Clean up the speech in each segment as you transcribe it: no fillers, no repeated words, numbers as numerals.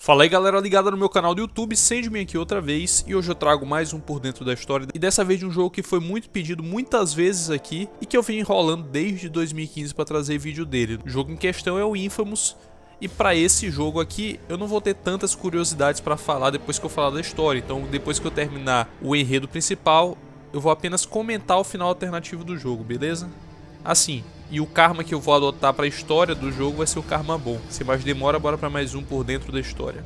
Fala aí galera ligada no meu canal do YouTube, Sandman aqui outra vez, e hoje eu trago mais um por dentro da história, e dessa vez de um jogo que foi muito pedido muitas vezes aqui, e que eu vim enrolando desde 2015 para trazer vídeo dele. O jogo em questão é o Infamous, e para esse jogo aqui eu não vou ter tantas curiosidades para falar depois que eu falar da história, então depois que eu terminar o enredo principal, eu vou apenas comentar o final alternativo do jogo, beleza? Assim, e o karma que eu vou adotar para a história do jogo vai ser o karma bom. Sem mais demora, bora para mais um por dentro da história.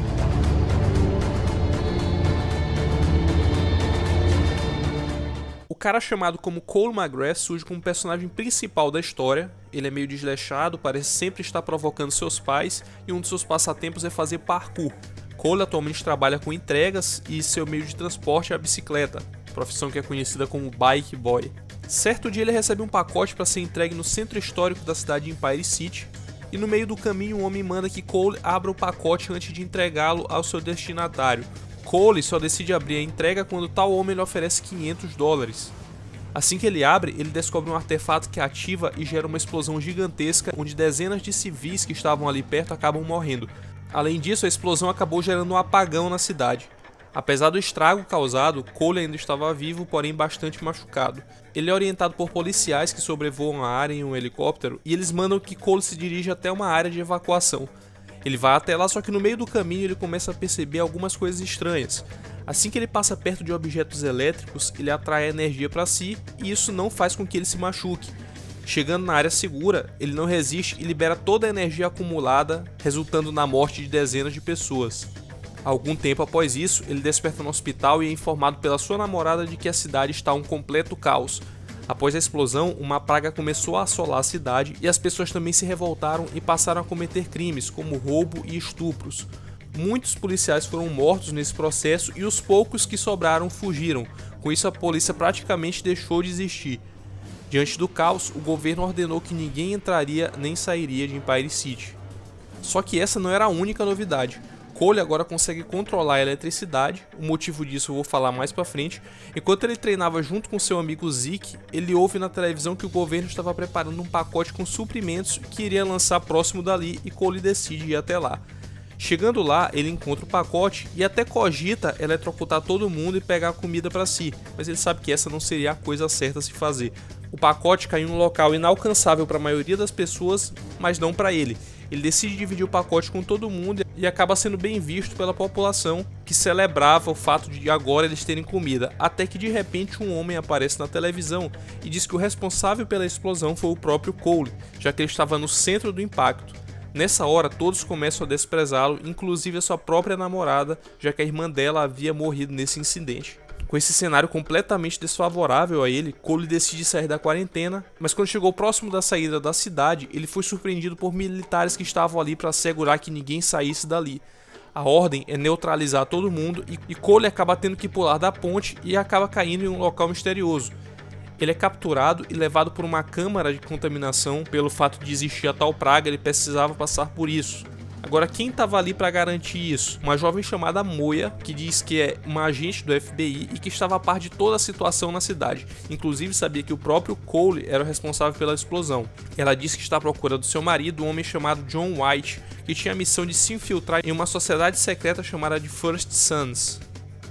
O cara chamado como Cole McGrath surge como personagem principal da história. Ele é meio desleixado, parece sempre estar provocando seus pais e um dos seus passatempos é fazer parkour. Cole atualmente trabalha com entregas e seu meio de transporte é a bicicleta, profissão que é conhecida como Bike Boy. Certo dia ele recebe um pacote para ser entregue no centro histórico da cidade de Empire City, e no meio do caminho um homem manda que Cole abra o pacote antes de entregá-lo ao seu destinatário. Cole só decide abrir a entrega quando tal homem lhe oferece $500. Assim que ele abre, ele descobre um artefato que ativa e gera uma explosão gigantesca, onde dezenas de civis que estavam ali perto acabam morrendo. Além disso, a explosão acabou gerando um apagão na cidade. Apesar do estrago causado, Cole ainda estava vivo, porém bastante machucado. Ele é orientado por policiais que sobrevoam a área em um helicóptero e eles mandam que Cole se dirija até uma área de evacuação. Ele vai até lá, só que no meio do caminho ele começa a perceber algumas coisas estranhas. Assim que ele passa perto de objetos elétricos, ele atrai a energia para si e isso não faz com que ele se machuque. Chegando na área segura, ele não resiste e libera toda a energia acumulada, resultando na morte de dezenas de pessoas. Algum tempo após isso, ele desperta no hospital e é informado pela sua namorada de que a cidade está um completo caos. Após a explosão, uma praga começou a assolar a cidade e as pessoas também se revoltaram e passaram a cometer crimes como roubo e estupros. Muitos policiais foram mortos nesse processo e os poucos que sobraram fugiram. Com isso, a polícia praticamente deixou de existir. Diante do caos, o governo ordenou que ninguém entraria nem sairia de Empire City. Só que essa não era a única novidade. Cole agora consegue controlar a eletricidade, o motivo disso eu vou falar mais pra frente. Enquanto ele treinava junto com seu amigo Zeke, ele ouve na televisão que o governo estava preparando um pacote com suprimentos que iria lançar próximo dali e Cole decide ir até lá. Chegando lá, ele encontra o pacote e até cogita eletrocutar todo mundo e pegar a comida pra si, mas ele sabe que essa não seria a coisa certa a se fazer. O pacote cai em um local inalcançável para a maioria das pessoas, mas não para ele. Ele decide dividir o pacote com todo mundo e acaba sendo bem visto pela população, que celebrava o fato de agora eles terem comida, até que de repente um homem aparece na televisão e diz que o responsável pela explosão foi o próprio Cole, já que ele estava no centro do impacto. Nessa hora todos começam a desprezá-lo, inclusive a sua própria namorada, já que a irmã dela havia morrido nesse incidente. Com esse cenário completamente desfavorável a ele, Cole decide sair da quarentena, mas quando chegou próximo da saída da cidade, ele foi surpreendido por militares que estavam ali para assegurar que ninguém saísse dali. A ordem é neutralizar todo mundo e Cole acaba tendo que pular da ponte e acaba caindo em um local misterioso. Ele é capturado e levado por uma câmara de contaminação. Pelo fato de existir a tal praga, ele precisava passar por isso. Agora, quem estava ali para garantir isso? Uma jovem chamada Moya, que diz que é uma agente do FBI e que estava a par de toda a situação na cidade. Inclusive sabia que o próprio Cole era o responsável pela explosão. Ela diz que está à procura do seu marido, um homem chamado John White, que tinha a missão de se infiltrar em uma sociedade secreta chamada de First Sons.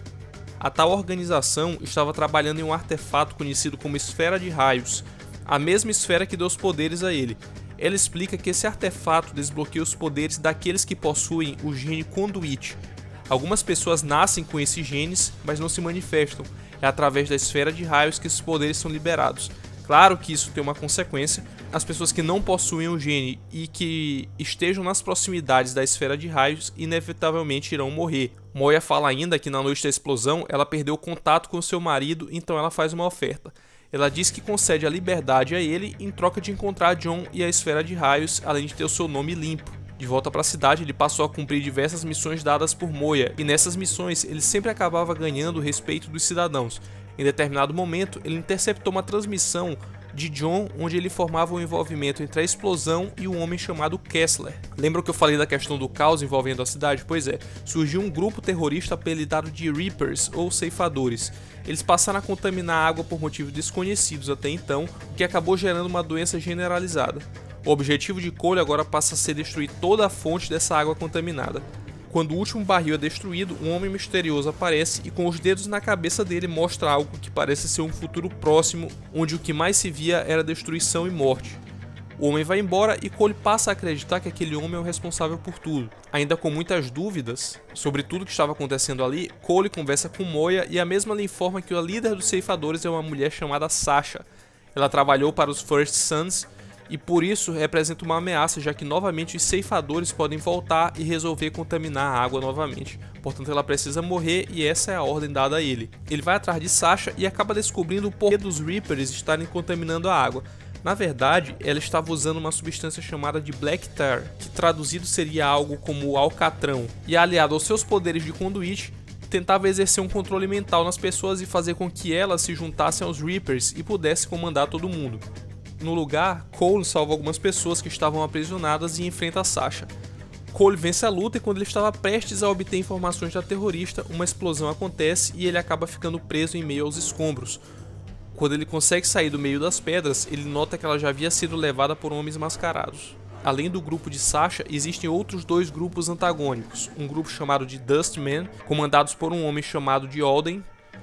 A tal organização estava trabalhando em um artefato conhecido como Esfera de Raios, a mesma esfera que deu os poderes a ele. Ela explica que esse artefato desbloqueia os poderes daqueles que possuem o gene Conduit. Algumas pessoas nascem com esses genes, mas não se manifestam. É através da esfera de raios que esses poderes são liberados. Claro que isso tem uma consequência. As pessoas que não possuem o gene e que estejam nas proximidades da esfera de raios inevitavelmente irão morrer. Moya fala ainda que na noite da explosão ela perdeu o contato com seu marido, então ela faz uma oferta. Ela diz que concede a liberdade a ele em troca de encontrar John e a esfera de raios, além de ter o seu nome limpo. De volta para a cidade, ele passou a cumprir diversas missões dadas por Moya, e nessas missões ele sempre acabava ganhando o respeito dos cidadãos. Em determinado momento, ele interceptou uma transmissão de John, onde ele formava um envolvimento entre a explosão e um homem chamado Kessler. Lembra que eu falei da questão do caos envolvendo a cidade? Pois é, surgiu um grupo terrorista apelidado de Reapers, ou ceifadores. Eles passaram a contaminar a água por motivos desconhecidos até então, o que acabou gerando uma doença generalizada. O objetivo de Cole agora passa a ser destruir toda a fonte dessa água contaminada. Quando o último barril é destruído, um homem misterioso aparece e com os dedos na cabeça dele mostra algo que parece ser um futuro próximo, onde o que mais se via era destruição e morte. O homem vai embora e Cole passa a acreditar que aquele homem é o responsável por tudo. Ainda com muitas dúvidas sobre tudo que estava acontecendo ali, Cole conversa com Moya e a mesma lhe informa que a líder dos ceifadores é uma mulher chamada Sasha. Ela trabalhou para os First Sons e por isso representa uma ameaça, já que novamente os ceifadores podem voltar e resolver contaminar a água novamente. Portanto, ela precisa morrer e essa é a ordem dada a ele. Ele vai atrás de Sasha e acaba descobrindo o porquê dos Reapers estarem contaminando a água. Na verdade, ela estava usando uma substância chamada de Black Tar, que traduzido seria algo como alcatrão, e aliado aos seus poderes de conduíte, tentava exercer um controle mental nas pessoas e fazer com que elas se juntassem aos Reapers e pudesse comandar todo mundo. No lugar, Cole salva algumas pessoas que estavam aprisionadas e enfrenta a Sasha. Cole vence a luta e quando ele estava prestes a obter informações da terrorista, uma explosão acontece e ele acaba ficando preso em meio aos escombros. Quando ele consegue sair do meio das pedras, ele nota que ela já havia sido levada por homens mascarados. Além do grupo de Sasha, existem outros dois grupos antagônicos, um grupo chamado de Dustmen, comandados por um homem chamado de Alden,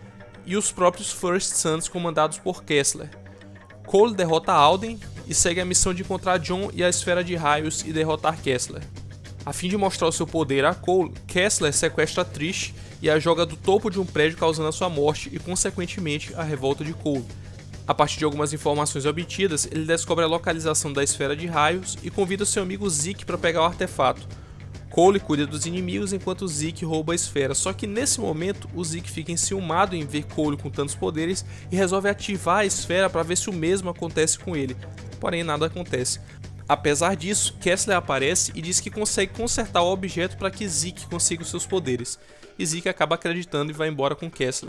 e os próprios First Sons, comandados por Kessler. Cole derrota Alden e segue a missão de encontrar John e a Esfera de Raios e derrotar Kessler. A fim de mostrar o seu poder a Cole, Kessler sequestra Trish e a joga do topo de um prédio causando a sua morte e, consequentemente, a revolta de Cole. A partir de algumas informações obtidas, ele descobre a localização da Esfera de Raios e convida seu amigo Zeke para pegar o artefato. Cole cuida dos inimigos enquanto Zeke rouba a esfera, só que nesse momento o Zeke fica enciumado em ver Cole com tantos poderes e resolve ativar a esfera para ver se o mesmo acontece com ele, porém nada acontece. Apesar disso, Kessler aparece e diz que consegue consertar o objeto para que Zeke consiga os seus poderes, e Zeke acaba acreditando e vai embora com Kessler.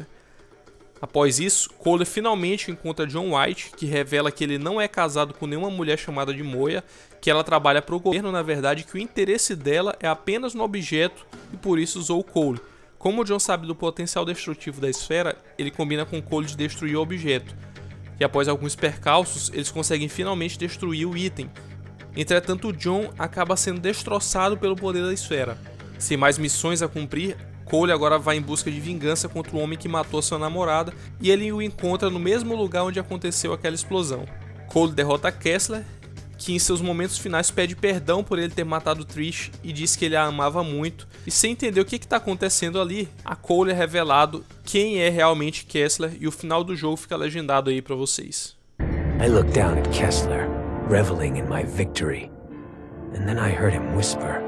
Após isso, Cole finalmente encontra John White, que revela que ele não é casado com nenhuma mulher chamada de Moya, que ela trabalha para o governo, na verdade que o interesse dela é apenas no objeto e por isso usou Cole. Como John sabe do potencial destrutivo da esfera, ele combina com Cole de destruir o objeto, e após alguns percalços, eles conseguem finalmente destruir o item. Entretanto, John acaba sendo destroçado pelo poder da esfera. Sem mais missões a cumprir, Cole agora vai em busca de vingança contra o homem que matou sua namorada e ele o encontra no mesmo lugar onde aconteceu aquela explosão. Cole derrota Kessler, que em seus momentos finais pede perdão por ele ter matado Trish e diz que ele a amava muito, e sem entender o que está acontecendo ali, a Cole é revelado quem é realmente Kessler e o final do jogo fica legendado aí pra vocês. I looked down at Kessler, reveling in my victory, and then I heard him whisper,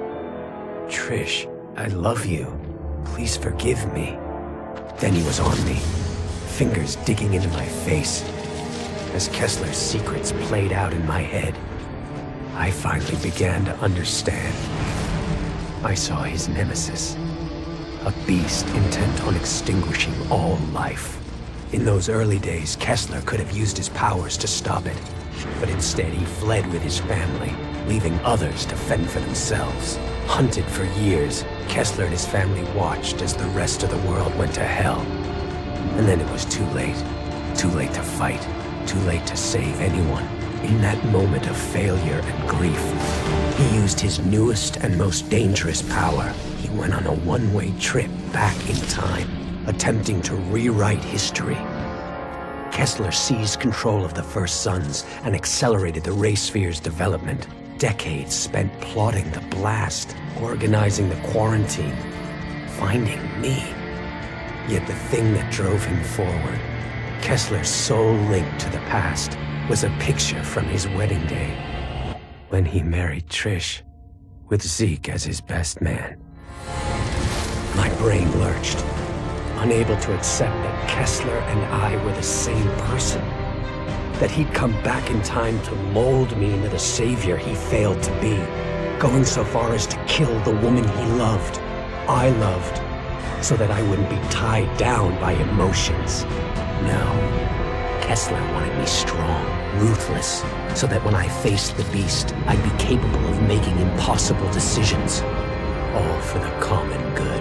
"Trish, I love you. Please forgive me." Then he was on me, fingers digging into my face. As Kessler's secrets played out in my head, I finally began to understand. I saw his nemesis, a beast intent on extinguishing all life. In those early days, Kessler could have used his powers to stop it, but instead he fled with his family, leaving others to fend for themselves. Hunted for years, Kessler and his family watched as the rest of the world went to hell. And then it was too late to fight, too late to save anyone. In that moment of failure and grief, he used his newest and most dangerous power. He went on a one-way trip back in time, attempting to rewrite history. Kessler seized control of the First Sons and accelerated the Ray Sphere's development. Decades spent plotting the blast, organizing the quarantine, finding me. Yet the thing that drove him forward, Kessler's sole link to the past, was a picture from his wedding day, when he married Trish, with Zeke as his best man. My brain lurched, unable to accept that Kessler and I were the same person. That he'd come back in time to mold me into the savior he failed to be, going so far as to kill the woman he loved, I loved, so that I wouldn't be tied down by emotions. No, Kessler wanted me strong, ruthless, so that when I faced the beast, I'd be capable of making impossible decisions, all for the common good.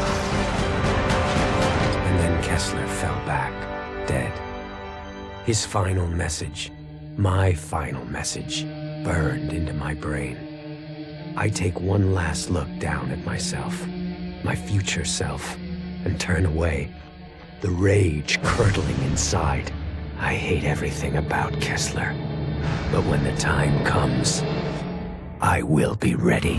And then Kessler fell back, dead. His final message, my final message, burned into my brain. I take one last look down at myself, my future self, and turn away, the rage curdling inside. I hate everything about Kessler, but when the time comes, I will be ready.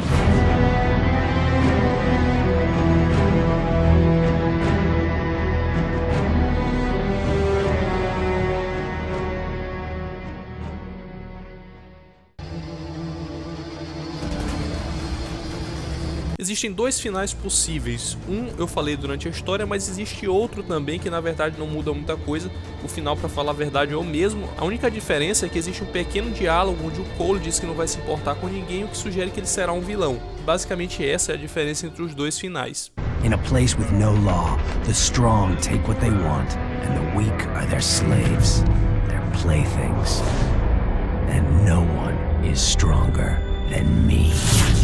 Existem dois finais possíveis. Um eu falei durante a história, mas existe outro também que na verdade não muda muita coisa. O final, pra falar a verdade, é o mesmo. A única diferença é que existe um pequeno diálogo onde o Cole diz que não vai se importar com ninguém, o que sugere que ele será um vilão. Basicamente essa é a diferença entre os dois finais. In a place with no law, the strong take what they want, and the weak are their slaves, their playthings. And no one is stronger than me.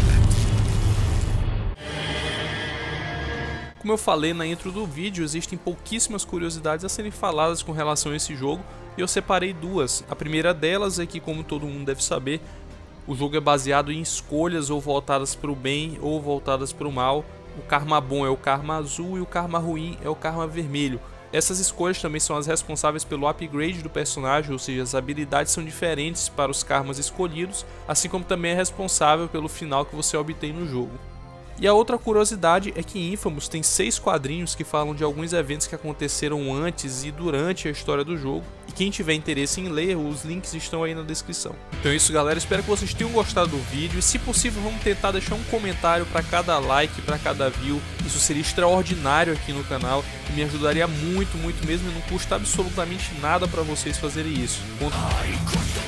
Como eu falei na intro do vídeo, existem pouquíssimas curiosidades a serem faladas com relação a esse jogo, e eu separei duas. A primeira delas é que, como todo mundo deve saber, o jogo é baseado em escolhas ou voltadas para o bem ou voltadas para o mal. O karma bom é o karma azul e o karma ruim é o karma vermelho. Essas escolhas também são as responsáveis pelo upgrade do personagem, ou seja, as habilidades são diferentes para os karmas escolhidos, assim como também é responsável pelo final que você obtém no jogo. E a outra curiosidade é que Infamous tem 6 quadrinhos que falam de alguns eventos que aconteceram antes e durante a história do jogo, e quem tiver interesse em ler, os links estão aí na descrição. Então é isso, galera, espero que vocês tenham gostado do vídeo, e se possível vamos tentar deixar um comentário para cada like, para cada view. Isso seria extraordinário aqui no canal e me ajudaria muito mesmo, e não custa absolutamente nada para vocês fazerem isso.